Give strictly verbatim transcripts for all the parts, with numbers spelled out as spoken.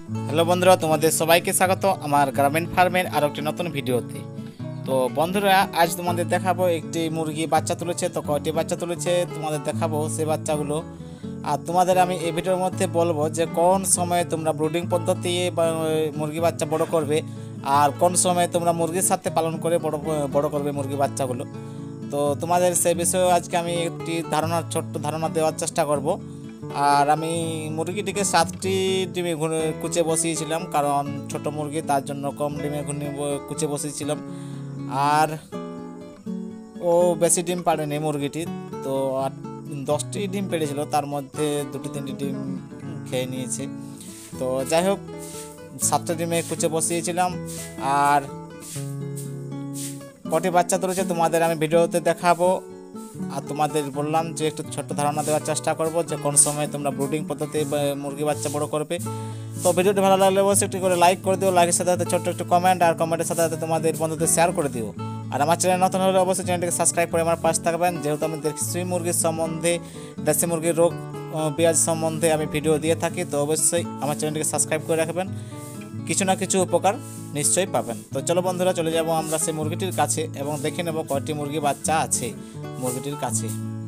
Hello বন্ধুরা, তোমাদের সবাইকে স্বাগত আমার গ্রামীণ ফার্মের আরও একটি নতুন ভিডিওতে। তো বন্ধুরা, আজ তোমাদের দেখাবো একটি মুরগি বাচ্চা তুলেছে। তো কয়টি বাচ্চা তুলেছে তোমাদের দেখাবো সেই বাচ্চাগুলো। আর তোমাদের আমি এই ভিডিওর মধ্যে বলবো যে কোন সময়ে তোমরা ব্রুডিং পদ্ধতি মুরগি বাচ্চা বড় করবে আর কোন সময়ে তোমরা মুরগির সাথে পালন করে বড় বড় করবে মুরগি বাচ্চাগুলো। তো তোমাদের সেই বিষয়ে আজকে আমি একটি ধারণা ছোট্ট ধারণা দেওয়ার চেষ্টা করব। আর আমি মুরগিটিকে সাতটি ডিমে কুচে বসিয়েছিলাম, কারণ ছোট মুরগি তার জন্য কম ডিমে কুচে বসিয়েছিলাম। আর ও বেশি ডিম পাড়েনি মুরগিটি, তো দশটি ডিম পেড়েছিল, তার মধ্যে দুটি তিনটি ডিম খেয়ে নিয়েছে। তো যাই হোক, সাতটা ডিমে কুচে বসিয়েছিলাম। আর কটি বাচ্চা তুলেছে তোমাদের আমি ভিডিওতে দেখাবো। আর তোমাদের বললাম যে একটু ছোট্ট ধারণা দেওয়ার চেষ্টা করব যে কোন সময় তোমরা ব্রুডিং পদ্ধতি মুরগি বাচ্চা বড় করবে। তো ভিডিওটি ভালো লাগলে অবশ্যই একটু করে লাইক করে দিও, লাইকের সাথে সাথে ছোট্ট একটু কমেন্ট, আর কমেন্টের সাথে সাথে তোমাদের বন্ধুদের শেয়ার করে দিও। আর আমার চ্যানেল নতুন হলে অবশ্যই চ্যানেলটিকে সাবস্ক্রাইব করে আমার পাশে থাকবেন, যেহেতু আমি দেশি মুরগির সম্বন্ধে দেশি মুরগির রোগ পেঁয়াজ সম্বন্ধে আমি ভিডিও দিয়ে থাকি। তো অবশ্যই আমার চ্যানেলটিকে সাবস্ক্রাইব করে রাখবেন, কিছু না কিছু উপকার নিশ্চয়ই পাবেন। তো চলো বন্ধুরা, চলে যাব আমরা সেই মুরগিটির কাছে এবং দেখে নেব কয়টি মুরগি বাচ্চা আছে মুরগিটির কাছে।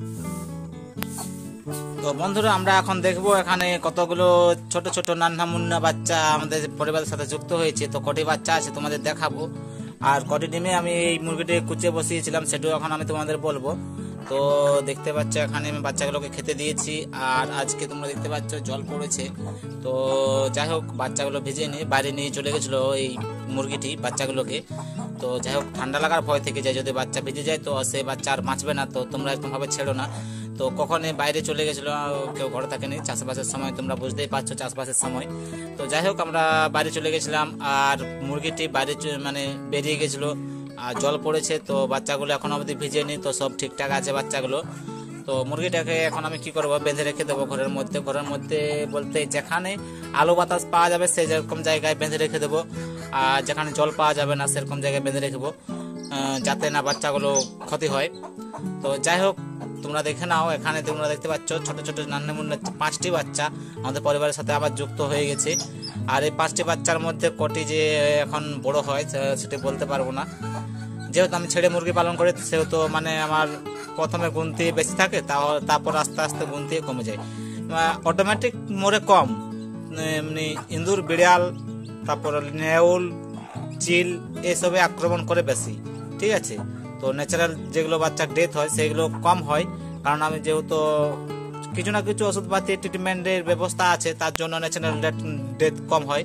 তো বন্ধুরা, আমরা এখন দেখব এখানে কতগুলো ছোট ছোট নান্না মুন্না বাচ্চা আমাদের পরিবারের সাথে যুক্ত হয়েছে। তো কটি বাচ্চা আছে তোমাদের দেখাবো, আর কটি ডিমে আমি এই মুরগিটি কুচে বসিয়েছিলাম সেটাও এখন আমি তোমাদের বলবো। তো দেখতে পাচ্ছ এখানে আমি বাচ্চাগুলোকে খেতে দিয়েছি। আর আজকে তোমরা দেখতে পাচ্ছ জল পড়েছে, তো যাই হোক বাচ্চাগুলো ভিজে নিয়ে বাইরে নিয়ে চলে গেছিলো এই মুরগিটি বাচ্চাগুলোকে। তো যাই হোক, ঠান্ডা লাগার ভয় থেকে যায়, যদি বাচ্চা ভিজে যায় তো সে বাচ্চা আর বাঁচবে না। তো তোমরা একদমভাবে ছেড়ো না। তো কখনই বাইরে চলে গেছিলো, কেউ ঘরে থাকেনি, চাষবাসের সময় তোমরা বুঝতেই পারছো চাষবাসের সময়। তো যাই হোক, আমরা বাইরে চলে গেছিলাম আর মুরগিটি বাইরে মানে বেরিয়ে গেছিলো আর জল পড়েছে। তো বাচ্চাগুলো এখন অবধি ভিজেনি, তো সব ঠিকঠাক আছে বাচ্চাগুলো। তো মুরগিটাকে এখন আমি কি করবো, বেঁধে রেখে দেবো ঘরের মধ্যে। ঘরের মধ্যে বলতে যেখানে আলো বাতাস পাওয়া যাবে সেই যেরকম জায়গায় বেঁধে রেখে দেবো, আর যেখানে জল পাওয়া যাবে না সেরকম জায়গায় বেঁধে রেখেবো, যাতে না বাচ্চাগুলো ক্ষতি হয়। তো যাই হোক, তোমরা দেখে নাও, এখানে তোমরা দেখতে পাচ্ছ ছোট ছোট নান্না মুন্না পাঁচটি বাচ্চা আমাদের পরিবারের সাথে আবার যুক্ত হয়ে গেছে। আর এই পাঁচটি বাচ্চার মধ্যে কটি যে এখন বড় হয় সেটি বলতে পারবো না, যেহেতু আমি ছেড়ে মুরগি পালন করি, সেহেতু মানে আমার প্রথমে গুনতি বেশি থাকে, তারপর আস্তে আস্তে গুনতি কমে যায়। অটোমেটিক মরে কম, এমনি ইঁদুর বিড়াল তারপর নেউল চিল এসবে আক্রমণ করে বেশি, ঠিক আছে। তো ন্যাচারাল যেগুলো বাচ্চা ডেথ হয় সেগুলো কম হয়, কারণ আমি যেহেতু কিছু না কিছু ওষুধপাতি ট্রিটমেন্টের ব্যবস্থা আছে, তার জন্য ন্যাচারাল ডেথ কম হয়।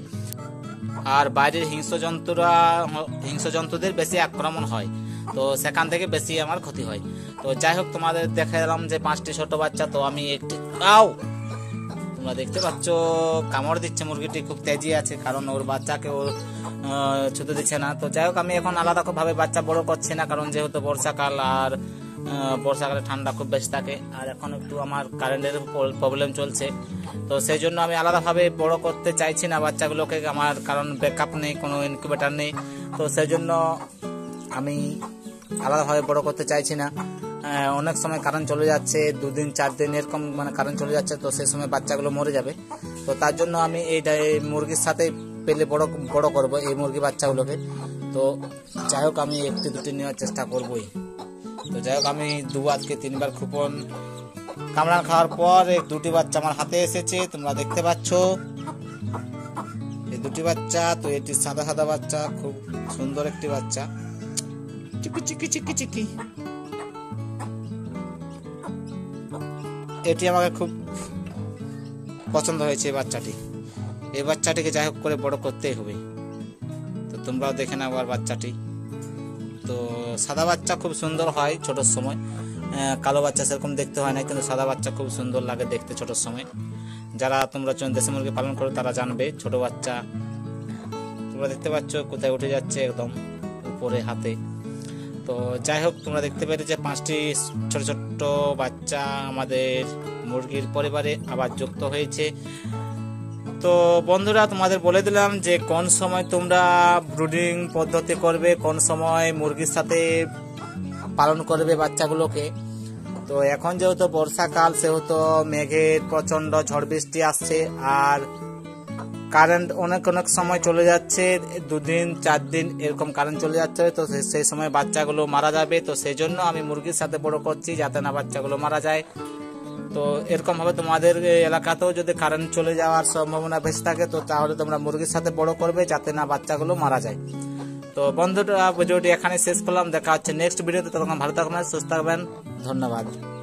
আর বাইরের হিংস্র জন্তুরা হিংস্র জন্তুদের বেশি আক্রমণ হয়, তো সেখান থেকে বেশি আমার ক্ষতি হয়। তো যাই হোক, তোমাদের দেখে দিলাম যে পাঁচটি ছোট বাচ্চা। তো আমি একটি আও তোমরা দেখতে পাচ্ছ কামড় দিচ্ছে মুরগিটি, খুব তেজি আছে, কারণ ওর বাচ্চাকে ওর ছুতে দিচ্ছে না। তো যাই হোক, আমি এখন আলাদা ভাবে বাচ্চা বড় করছি না, কারণ যেহেতু বর্ষাকাল আর বর্ষাকালে ঠান্ডা খুব বেশি থাকে, আর এখন একটু আমার কারেন্টের প্রবলেম চলছে। তো সেই জন্য আমি আলাদাভাবে বড় করতে চাইছি না বাচ্চাগুলোকে, আমার কারণ ব্যাকআপ নেই, কোনো ইনকিউবেটার নেই। তো সেই জন্য আমি আলাদাভাবে বড় করতে চাইছি না। অনেক সময় কারেন্ট চলে যাচ্ছে, দুদিন চার দিন এরকম মানে কারেন্ট চলে যাচ্ছে, তো সেই সময় বাচ্চাগুলো মরে যাবে। তো তার জন্য আমি এইটা মুরগির সাথে পেলে বড় বড় করব এই মুরগি বাচ্চাগুলোকে। তো যাই হোক, আমি একটি দুটি নেওয়ার চেষ্টা করবই। তো যাই হোক, আমি দুবার কি তিনবার কুপন কামড়ান খাওয়ার পর এই দুটি বাচ্চা আমার হাতে এসেছে, তোমরা দেখতে পাচ্ছ এই দুটি বাচ্চা। তো এটি সাদা সাদা বাচ্চা, খুব সুন্দর একটি বাচ্চা, চিকি চিকি চিকি চিকি। এটি আমাকে খুব পছন্দ হয়েছে এই বাচ্চাটি। এই বাচ্চাটিকে যাই হোক করে বড় করতেই হবে। তো তোমরাও দেখে নাও আর বাচ্চাটি। তো সাদা বাচ্চা খুব সুন্দর হয় ছোটোর সময়, কালো বাচ্চা সেরকম দেখতে হয় না, কিন্তু সাদা বাচ্চা খুব সুন্দর লাগে দেখতে ছোটোর সময়। যারা তোমরা দেশি মুরগি পালন করো তারা জানবে। ছোট বাচ্চা তোমরা দেখতে পাচ্ছ কোথায় উঠে যাচ্ছে, একদম উপরে হাতে। তো যাই হোক, তোমরা দেখতে পেলে যে পাঁচটি ছোট ছোট্ট বাচ্চা আমাদের মুরগির পরিবারে আবার যুক্ত হয়েছে। তো বন্ধুরা, তোমাদের বলে দিলাম যে কোন সময় তোমরা ব্রুডিং পদ্ধতি করবে, কোন সময় মুরগির সাথে পালন করবে বাচ্চাগুলোকে। তো এখন যেহেতু বর্ষাকাল, সেহেতু মেঘের প্রচন্ড ঝড় বৃষ্টি আসছে, আর কারেন্ট অনেক অনেক সময় চলে যাচ্ছে, দুদিন চার দিন এরকম কারেন্ট চলে যাচ্ছে, তো সেই সময় বাচ্চাগুলো মারা যাবে। তো সেই জন্য আমি মুরগির সাথে বড় করছি, যাতে না বাচ্চাগুলো মারা যায়। তো এরকম ভাবে তোমাদের এলাকাতেও যদি কারেন্ট চলে যাওয়ার সম্ভাবনা বেশি থাকে, তো তাহলে তোমরা মুরগির সাথে বড় করবে, যাতে না বাচ্চাগুলো মারা যায়। তো বন্ধুরা, ভিডিওটি এখানে শেষ করলাম। দেখা হচ্ছে নেক্সট ভিডিওতে। ততক্ষণ ভালো থাকবেন, সুস্থ থাকবেন। ধন্যবাদ।